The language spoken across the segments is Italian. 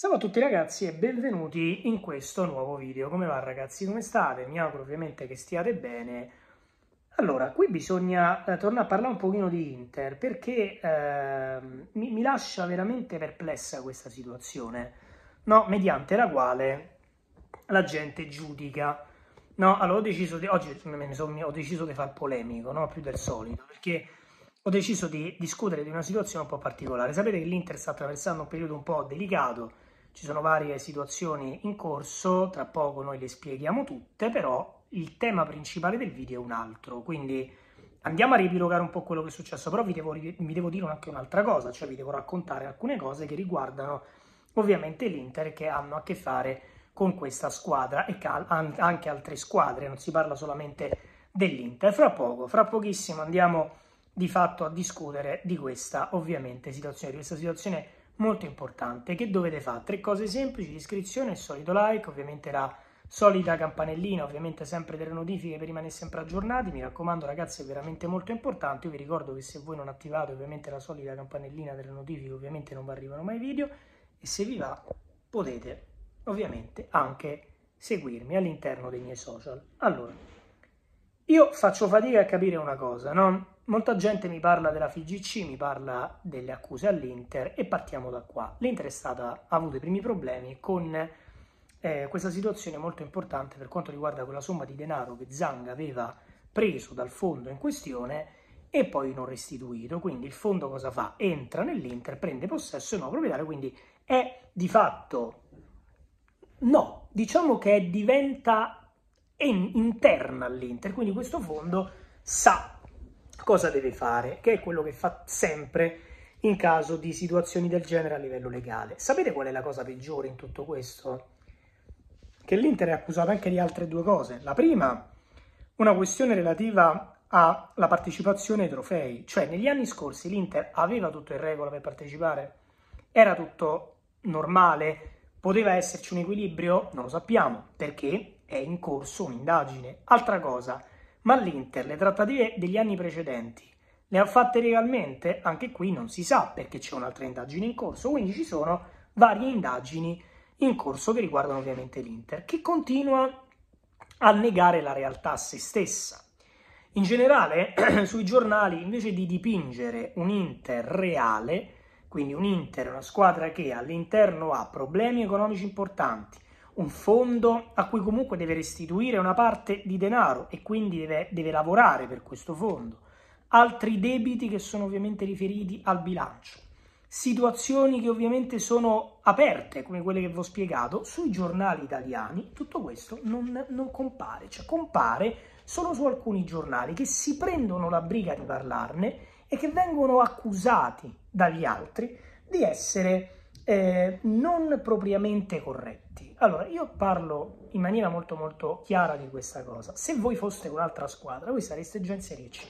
Ciao a tutti ragazzi e benvenuti in questo nuovo video. Come va ragazzi? Come state? Mi auguro ovviamente che stiate bene. Allora, qui bisogna tornare a parlare un pochino di Inter perché mi lascia veramente perplessa questa situazione, no? Mediante la quale la gente giudica. No, allora oggi ho deciso di far polemico, no? Più del solito, perché ho deciso di discutere di una situazione un po' particolare. Sapete che l'Inter sta attraversando un periodo un po' delicato, ci sono varie situazioni in corso, tra poco noi le spieghiamo tutte, però il tema principale del video è un altro, quindi andiamo a riepilogare un po' quello che è successo, però vi devo dire anche un'altra cosa, cioè vi devo raccontare alcune cose che riguardano ovviamente l'Inter, che hanno a che fare con questa squadra e anche altre squadre, non si parla solamente dell'Inter. Fra pochissimo andiamo di fatto a discutere di questa ovviamente situazione, di questa situazione molto importante. Che dovete fare? 3 cose semplici: l'iscrizione, il solito like, ovviamente la solita campanellina, ovviamente sempre delle notifiche per rimanere sempre aggiornati. Mi raccomando ragazzi, è veramente molto importante. Io vi ricordo che se voi non attivate ovviamente la solita campanellina delle notifiche, ovviamente non vi arrivano mai video, e se vi va potete ovviamente anche seguirmi all'interno dei miei social. Allora, io faccio fatica a capire una cosa, no? Molta gente mi parla della FIGC, mi parla delle accuse all'Inter e partiamo da qua. L'Inter ha avuto i primi problemi con questa situazione molto importante per quanto riguarda quella somma di denaro che Zhang aveva preso dal fondo in questione e poi non restituito. Quindi il fondo cosa fa? Entra nell'Inter, prende possesso e nuovo proprietario, quindi è di fatto, no, diciamo che diventa interna all'Inter, quindi questo fondo sa cosa deve fare, che è quello che fa sempre in caso di situazioni del genere a livello legale. Sapete qual è la cosa peggiore in tutto questo? Che l'Inter è accusato anche di altre 2 cose. La prima, una questione relativa alla partecipazione ai trofei, cioè negli anni scorsi l'Inter aveva tutto in regola per partecipare, era tutto normale, poteva esserci un equilibrio? Non lo sappiamo, perché è in corso un'indagine. Altra cosa, ma l'Inter le trattative degli anni precedenti le ha fatte legalmente? Anche qui non si sa, perché c'è un'altra indagine in corso, quindi ci sono varie indagini in corso che riguardano ovviamente l'Inter, che continua a negare la realtà a se stessa. In generale, sui giornali, invece di dipingere un Inter reale, quindi un Inter, una squadra che all'interno ha problemi economici importanti, un fondo a cui comunque deve restituire una parte di denaro e quindi deve lavorare per questo fondo, altri debiti che sono ovviamente riferiti al bilancio, situazioni che ovviamente sono aperte come quelle che vi ho spiegato, sui giornali italiani tutto questo non compare, cioè compare solo su alcuni giornali che si prendono la briga di parlarne e che vengono accusati dagli altri di essere non propriamente corretti. Allora, io parlo in maniera molto molto chiara di questa cosa. Se voi foste un'altra squadra, voi sareste già in Serie C.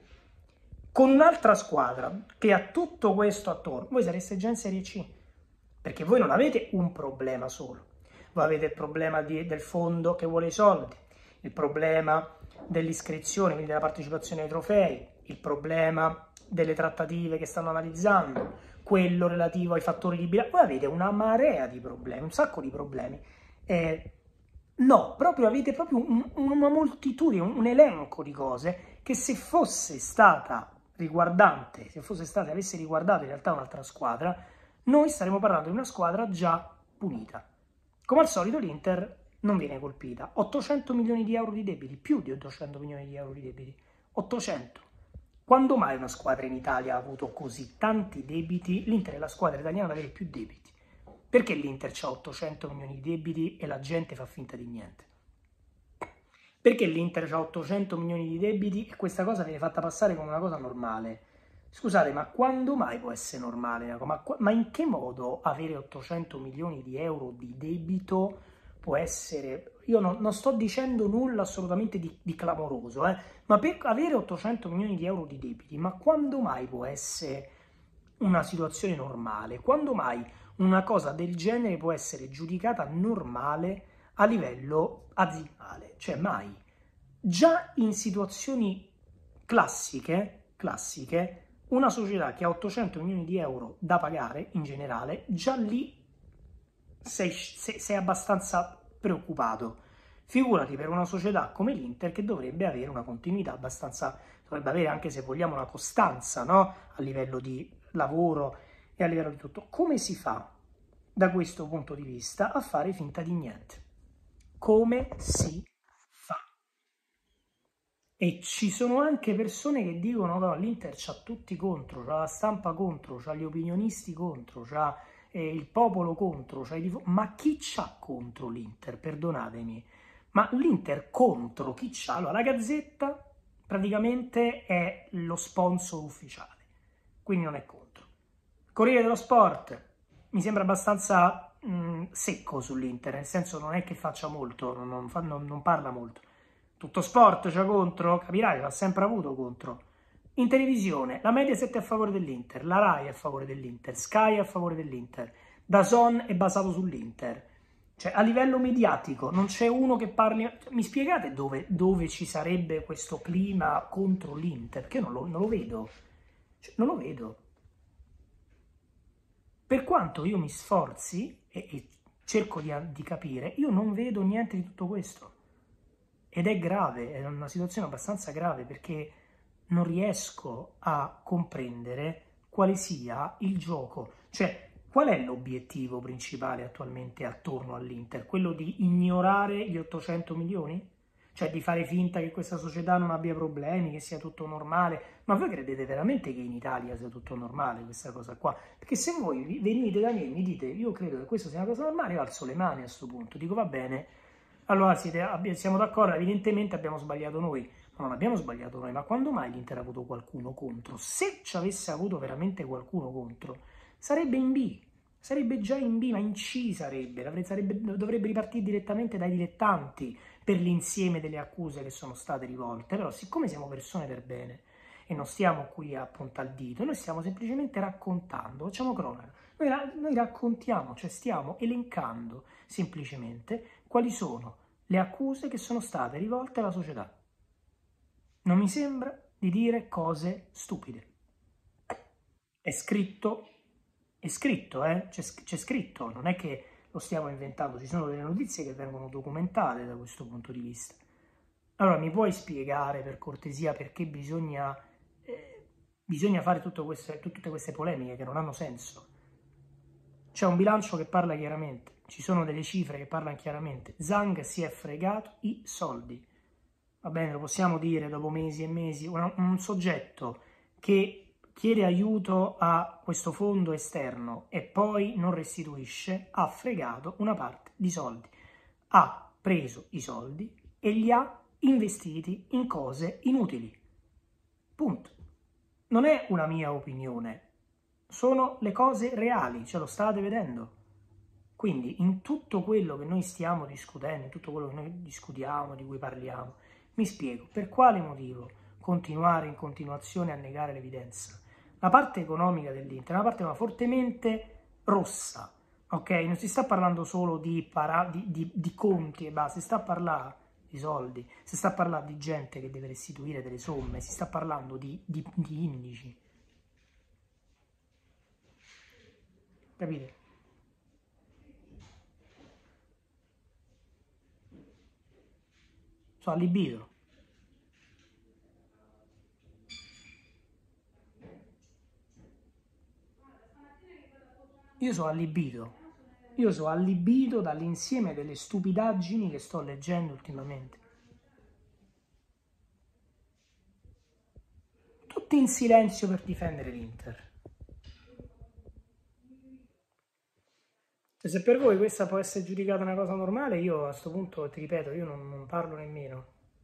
Con un'altra squadra che ha tutto questo attorno, voi sareste già in Serie C, perché voi non avete un problema solo. Voi avete il problema del fondo che vuole i soldi, il problema dell'iscrizione, quindi della partecipazione ai trofei, il problema delle trattative che stanno analizzando, quello relativo ai fattori di bilancio. Voi avete una marea di problemi, un sacco di problemi. No, avete proprio una moltitudine, un elenco di cose che se fosse stata riguardante, avesse riguardato in realtà un'altra squadra, noi staremmo parlando di una squadra già punita. Come al solito l'Inter non viene colpita. 800 milioni di euro di debiti, più di 800 milioni di euro di debiti. 800. Quando mai una squadra in Italia ha avuto così tanti debiti? L'Inter è la squadra italiana ad avere più debiti. Perché l'Inter ha 800 milioni di debiti e la gente fa finta di niente? Perché l'Inter ha 800 milioni di debiti e questa cosa viene fatta passare come una cosa normale? Scusate, ma quando mai può essere normale? Ma in che modo avere 800 milioni di euro di debito può essere... Io non sto dicendo nulla assolutamente di clamoroso, ma per avere 800 milioni di euro di debiti, ma quando mai può essere una situazione normale? Quando mai una cosa del genere può essere giudicata normale a livello aziendale? Cioè mai. Già in situazioni classiche, una società che ha 800 milioni di euro da pagare in generale, già lì sei abbastanza preoccupato. Figurati per una società come l'Inter che dovrebbe avere una continuità abbastanza, dovrebbe avere anche se vogliamo una costanza, no? A livello di lavoro e a livello di tutto. Come si fa da questo punto di vista a fare finta di niente? Come si fa? E ci sono anche persone che dicono che l'Inter c'ha tutti contro, c'ha la stampa contro, c'ha gli opinionisti contro, c'ha il popolo contro, c'ha i tifosi. Ma chi c'ha contro l'Inter? Perdonatemi. Ma l'Inter contro chi c'ha? Allora, la Gazzetta praticamente è lo sponsor ufficiale, quindi non è contro. Corriere dello Sport mi sembra abbastanza secco sull'Inter, nel senso non è che faccia molto, non parla molto. Tutto Sport c'ha contro, capirai, l'ha sempre avuto contro. In televisione, la Mediaset è a favore dell'Inter, la Rai è a favore dell'Inter, Sky è a favore dell'Inter, DAZN è basato sull'Inter. Cioè, a livello mediatico non c'è uno che parli. Mi spiegate dove ci sarebbe questo clima contro l'Inter? Perché io non lo vedo. Cioè, non lo vedo. Per quanto io mi sforzi e cerco di capire, io non vedo niente di tutto questo. Ed è grave, è una situazione abbastanza grave perché non riesco a comprendere quale sia il gioco. Cioè, qual è l'obiettivo principale attualmente attorno all'Inter? Quello di ignorare gli 800 milioni? Cioè di fare finta che questa società non abbia problemi, che sia tutto normale? Ma voi credete veramente che in Italia sia tutto normale questa cosa qua? Perché se voi venite da me e mi dite io credo che questa sia una cosa normale, io alzo le mani a questo punto, dico va bene, allora siamo d'accordo, evidentemente abbiamo sbagliato noi. Ma non abbiamo sbagliato noi, ma quando mai l'Inter ha avuto qualcuno contro? Se ci avesse avuto veramente qualcuno contro, sarebbe in B, sarebbe già in B, ma in C dovrebbe ripartire direttamente dai dilettanti per l'insieme delle accuse che sono state rivolte. Però siccome siamo persone per bene e non stiamo qui a puntare il dito, noi stiamo semplicemente raccontando, facciamo cronaca, noi raccontiamo, cioè stiamo elencando semplicemente quali sono le accuse che sono state rivolte alla società. Non mi sembra di dire cose stupide. È scritto, c'è scritto, non è che lo stiamo inventando, ci sono delle notizie che vengono documentate da questo punto di vista. Allora, mi puoi spiegare per cortesia perché bisogna fare tutte queste polemiche che non hanno senso? C'è un bilancio che parla chiaramente, ci sono delle cifre che parlano chiaramente. Zhang si è fregato i soldi. Va bene, lo possiamo dire dopo mesi e mesi, un soggetto che chiede aiuto a questo fondo esterno e poi non restituisce, ha fregato una parte di soldi. Ha preso i soldi e li ha investiti in cose inutili. Punto. Non è una mia opinione, sono le cose reali, ce lo state vedendo. Quindi in tutto quello che noi stiamo discutendo, in tutto quello che noi discutiamo, di cui parliamo, mi spiego, per quale motivo continuare in continuazione a negare l'evidenza? La parte economica dell'Inter è una parte fortemente rossa, ok? Non si sta parlando solo di conti e basta, si sta parlando di soldi, si sta parlando di gente che deve restituire delle somme, si sta parlando di indici. Capite? Sono allibito. Io sono allibito dall'insieme delle stupidaggini che sto leggendo ultimamente. Tutti in silenzio per difendere l'Inter. Se per voi questa può essere giudicata una cosa normale, io a questo punto, ti ripeto, io non parlo nemmeno.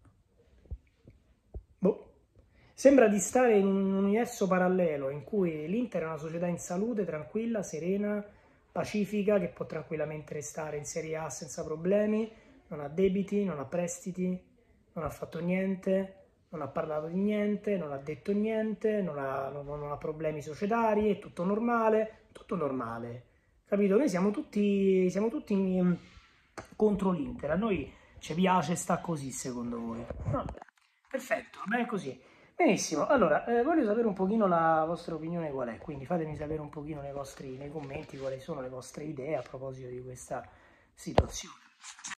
Boh. Sembra di stare in un universo parallelo in cui l'Inter è una società in salute, tranquilla, serena, pacifica, che può tranquillamente restare in Serie A senza problemi, non ha debiti, non ha prestiti, non ha fatto niente, non ha parlato di niente, non ha detto niente, non ha problemi societari, è tutto normale, capito? Noi siamo tutti contro l'Inter, a noi ci piace sta così secondo voi? No, perfetto, va bene così. Benissimo, allora voglio sapere un pochino la vostra opinione qual è, quindi fatemi sapere un pochino nei commenti quali sono le vostre idee a proposito di questa situazione.